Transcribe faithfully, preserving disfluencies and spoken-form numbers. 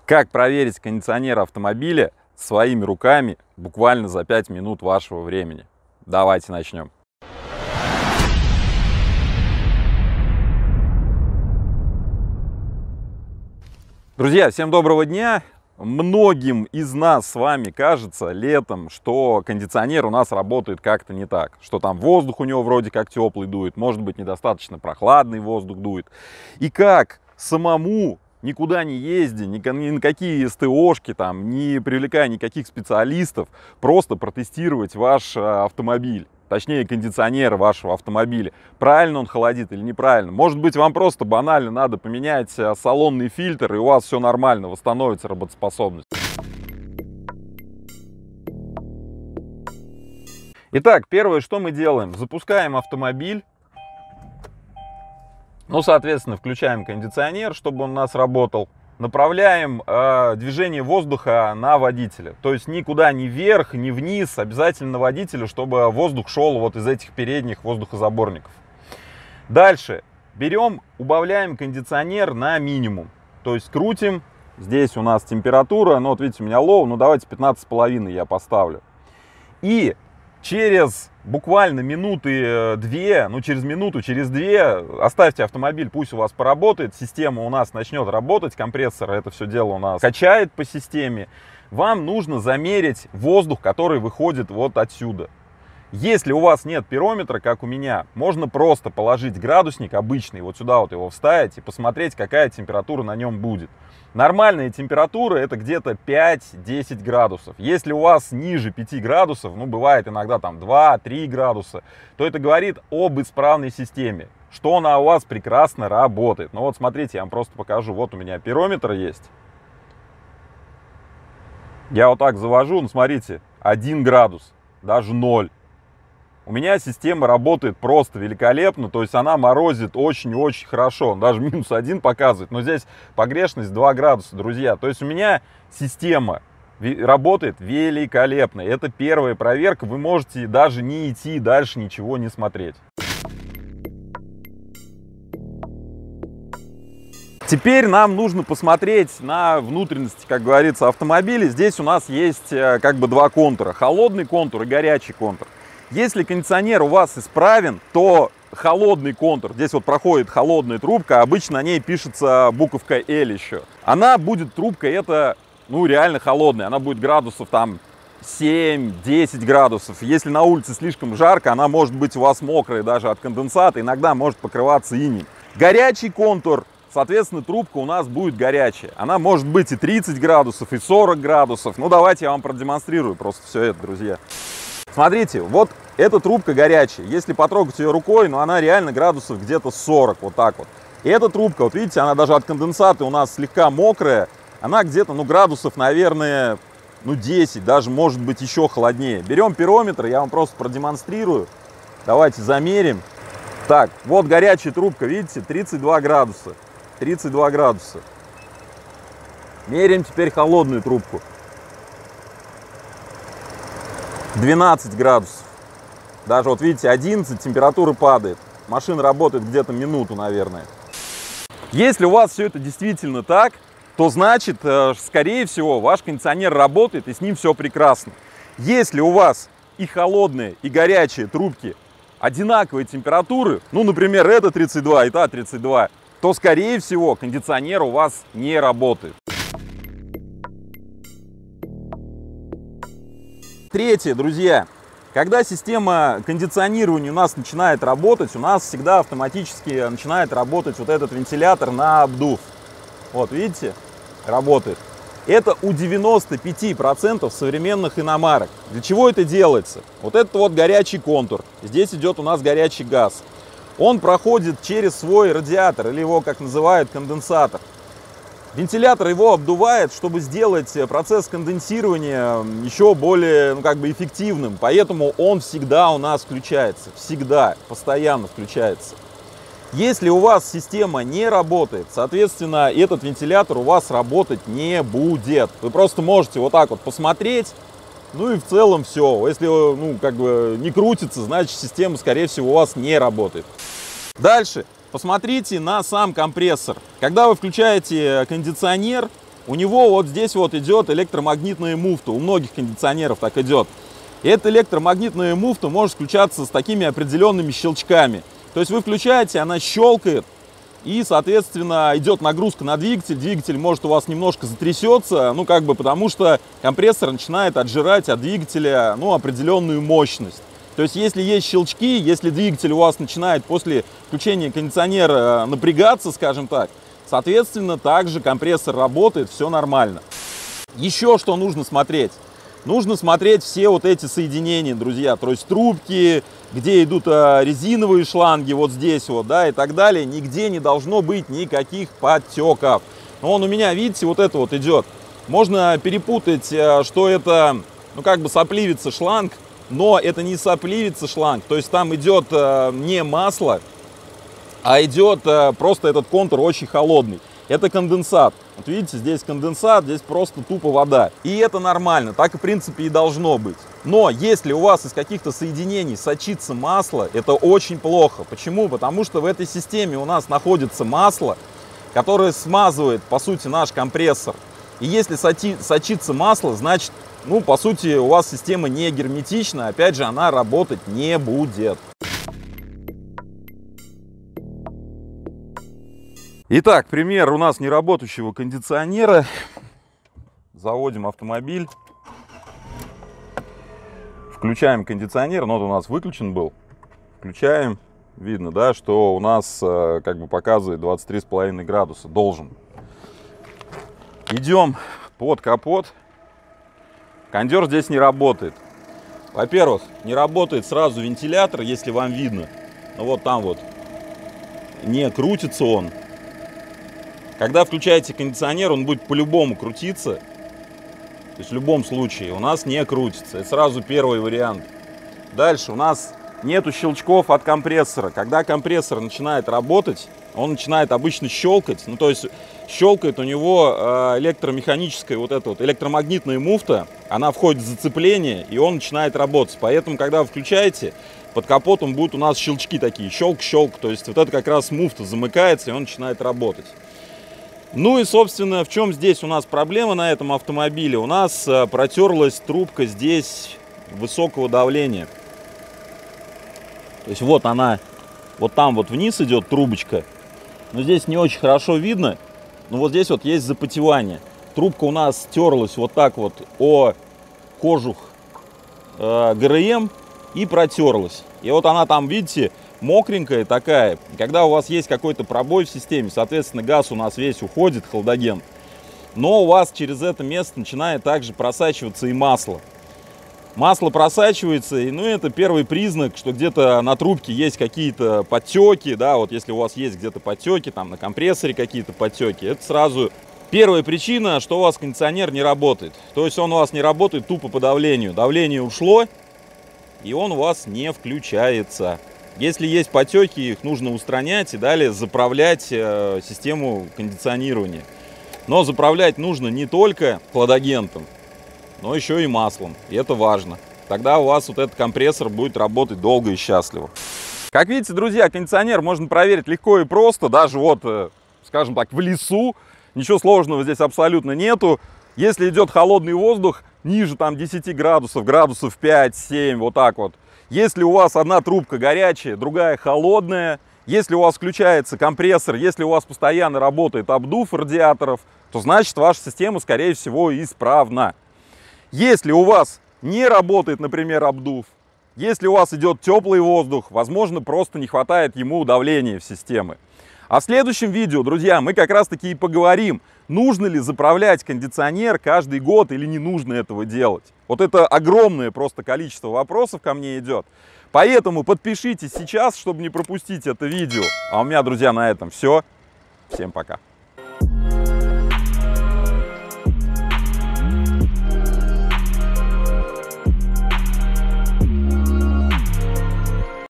Как проверить кондиционер автомобиля своими руками буквально за пять минут вашего времени? Давайте начнем. Друзья, всем доброго дня! Многим из нас с вами кажется летом, что кондиционер у нас работает как-то не так. Что там воздух у него вроде как теплый дует, может быть недостаточно прохладный воздух дует. И как самому, никуда не ездя, ни на какие СТОшки, там, не привлекая никаких специалистов, просто протестировать ваш автомобиль. Точнее, кондиционер вашего автомобиля. Правильно он холодит или неправильно. Может быть, вам просто банально надо поменять салонный фильтр, и у вас все нормально, восстановится работоспособность. Итак, первое, что мы делаем. Запускаем автомобиль. Ну, соответственно, включаем кондиционер, чтобы он у нас работал. Направляем э, движение воздуха на водителя. То есть никуда ни вверх, ни вниз, обязательно на водителя, чтобы воздух шел вот из этих передних воздухозаборников. Дальше берем, убавляем кондиционер на минимум. То есть крутим. Здесь у нас температура, ну вот видите, у меня low, ну давайте пятнадцать с половиной я поставлю. И через буквально минуты две, ну через минуту, через две оставьте автомобиль, пусть у вас поработает, система у нас начнет работать, компрессор это все дело у нас качает по системе. Вам нужно замерить воздух, который выходит вот отсюда. Если у вас нет пирометра, как у меня, можно просто положить градусник обычный, вот сюда вот его вставить и посмотреть, какая температура на нем будет. Нормальная температура это где-то пять-десять градусов. Если у вас ниже пяти градусов, ну бывает иногда там два-три градуса, то это говорит об исправной системе, что она у вас прекрасно работает. Ну вот смотрите, я вам просто покажу, вот у меня пирометр есть. Я вот так завожу, ну смотрите, один градус, даже ноль. У меня система работает просто великолепно, то есть она морозит очень-очень хорошо, даже минус один показывает, но здесь погрешность два градуса, друзья. То есть у меня система работает великолепно, это первая проверка, вы можете даже не идти дальше, ничего не смотреть. Теперь нам нужно посмотреть на внутренности, как говорится, автомобиля. Здесь у нас есть как бы два контура, холодный контур и горячий контур. Если кондиционер у вас исправен, то холодный контур, здесь вот проходит холодная трубка, обычно на ней пишется буковка L еще. Она будет, трубка это, ну реально холодная, она будет градусов там семь-десять градусов. Если на улице слишком жарко, она может быть у вас мокрая даже от конденсата, иногда может покрываться инеем. Горячий контур, соответственно, трубка у нас будет горячая. Она может быть и тридцать градусов, и сорок градусов. Ну давайте я вам продемонстрирую просто все это, друзья. Смотрите, вот эта трубка горячая. Если потрогать ее рукой, ну она реально градусов где-то сорок, вот так вот. И эта трубка, вот видите, она даже от конденсата у нас слегка мокрая. Она где-то, ну градусов, наверное, ну десять, даже может быть еще холоднее. Берем пирометр, я вам просто продемонстрирую. Давайте замерим. Так, вот горячая трубка, видите, тридцать два градуса. тридцать два градуса. Меряем теперь холодную трубку. двенадцать градусов. Даже вот видите, одиннадцать, температура падает. Машина работает где-то минуту, наверное. Если у вас все это действительно так, то значит, скорее всего, ваш кондиционер работает и с ним все прекрасно. Если у вас и холодные, и горячие трубки одинаковой температуры, ну, например, это тридцать два и та тридцать два, то, скорее всего, кондиционер у вас не работает. Третье, друзья, когда система кондиционирования у нас начинает работать, у нас всегда автоматически начинает работать вот этот вентилятор на обдув. Вот, видите, работает. Это у девяноста пяти процентов современных иномарок. Для чего это делается? Вот это вот горячий контур. Здесь идет у нас горячий газ. Он проходит через свой радиатор, или его, как называют, конденсатор. Вентилятор его обдувает, чтобы сделать процесс конденсирования еще более, ну, как бы эффективным. Поэтому он всегда у нас включается. Всегда, постоянно включается. Если у вас система не работает, соответственно, этот вентилятор у вас работать не будет. Вы просто можете вот так вот посмотреть, ну и в целом все. Если, ну, как бы не крутится, значит система, скорее всего, у вас не работает. Дальше. Посмотрите на сам компрессор. Когда вы включаете кондиционер, у него вот здесь вот идет электромагнитная муфта. У многих кондиционеров так идет. И эта электромагнитная муфта может включаться с такими определенными щелчками. То есть вы включаете, она щелкает, и, соответственно, идет нагрузка на двигатель. Двигатель может у вас немножко затрясется, ну, как бы, потому что компрессор начинает отжирать от двигателя, ну, определенную мощность. То есть, если есть щелчки, если двигатель у вас начинает после включения кондиционера напрягаться, скажем так, соответственно, также компрессор работает, все нормально. Еще что нужно смотреть? Нужно смотреть все вот эти соединения, друзья, то есть трубки, где идут резиновые шланги, вот здесь вот, да, и так далее. Нигде не должно быть никаких подтеков. Вон у меня, видите, вот это вот идет. Можно перепутать, что это, ну, как бы сопливится шланг, но это не сопливится шланг. То есть там идет не масло, а идет просто этот контур очень холодный. Это конденсат. Вот видите, здесь конденсат, здесь просто тупо вода. И это нормально, так, в принципе, и должно быть. Но если у вас из каких-то соединений сочится масло, это очень плохо. Почему? Потому что в этой системе у нас находится масло, которое смазывает, по сути, наш компрессор. И если сочится масло, значит, ну, по сути, у вас система не герметична, опять же, она работать не будет. Итак, пример у нас неработающего кондиционера. Заводим автомобиль. Включаем кондиционер. Ну, вот у нас выключен был. Включаем. Видно, да, что у нас как бы показывает двадцать три с половиной градуса. Должен. Идем под капот. Кондер здесь не работает. Во-первых, не работает сразу вентилятор, если вам видно. Ну, вот там вот не крутится он. Когда включаете кондиционер, он будет по-любому крутиться. То есть в любом случае у нас не крутится. Это сразу первый вариант. Дальше у нас нету щелчков от компрессора. Когда компрессор начинает работать, он начинает обычно щелкать. Ну, то есть щелкает у него электромеханическая вот эта вот электромагнитная муфта. Она входит в зацепление, и он начинает работать. Поэтому, когда вы включаете, под капотом будут у нас щелчки такие. Щелк-щелк. То есть вот это как раз муфта замыкается, и он начинает работать. Ну и, собственно, в чем здесь у нас проблема на этом автомобиле? У нас протерлась трубка здесь высокого давления. То есть вот она, вот там вот вниз идет трубочка. Но здесь не очень хорошо видно. Но вот здесь вот есть запотевание. Трубка у нас стерлась вот так вот о кожух э, ГРМ и протерлась. И вот она там, видите, мокренькая такая. Когда у вас есть какой-то пробой в системе, соответственно, газ у нас весь уходит, хладагент. Но у вас через это место начинает также просачиваться и масло. Масло просачивается, и, ну, это первый признак, что где-то на трубке есть какие-то подтеки, да, вот если у вас есть где-то подтеки, там на компрессоре какие-то подтеки, это сразу первая причина, что у вас кондиционер не работает. То есть он у вас не работает тупо по давлению. Давление ушло, и он у вас не включается. Если есть потеки, их нужно устранять и далее заправлять э, систему кондиционирования. Но заправлять нужно не только хладагентом, но еще и маслом. И это важно. Тогда у вас вот этот компрессор будет работать долго и счастливо. Как видите, друзья, кондиционер можно проверить легко и просто. Даже вот, э, скажем так, в лесу. Ничего сложного здесь абсолютно нету. Если идет холодный воздух, ниже там десяти градусов, градусов пять-семь, вот так вот. Если у вас одна трубка горячая, другая холодная, если у вас включается компрессор, если у вас постоянно работает обдув радиаторов, то значит ваша система, скорее всего, исправна. Если у вас не работает, например, обдув, если у вас идет теплый воздух, возможно, просто не хватает ему давления в системе. А в следующем видео, друзья, мы как раз таки и поговорим, нужно ли заправлять кондиционер каждый год или не нужно этого делать. Вот это огромное просто количество вопросов ко мне идет. Поэтому подпишитесь сейчас, чтобы не пропустить это видео. А у меня, друзья, на этом все. Всем пока.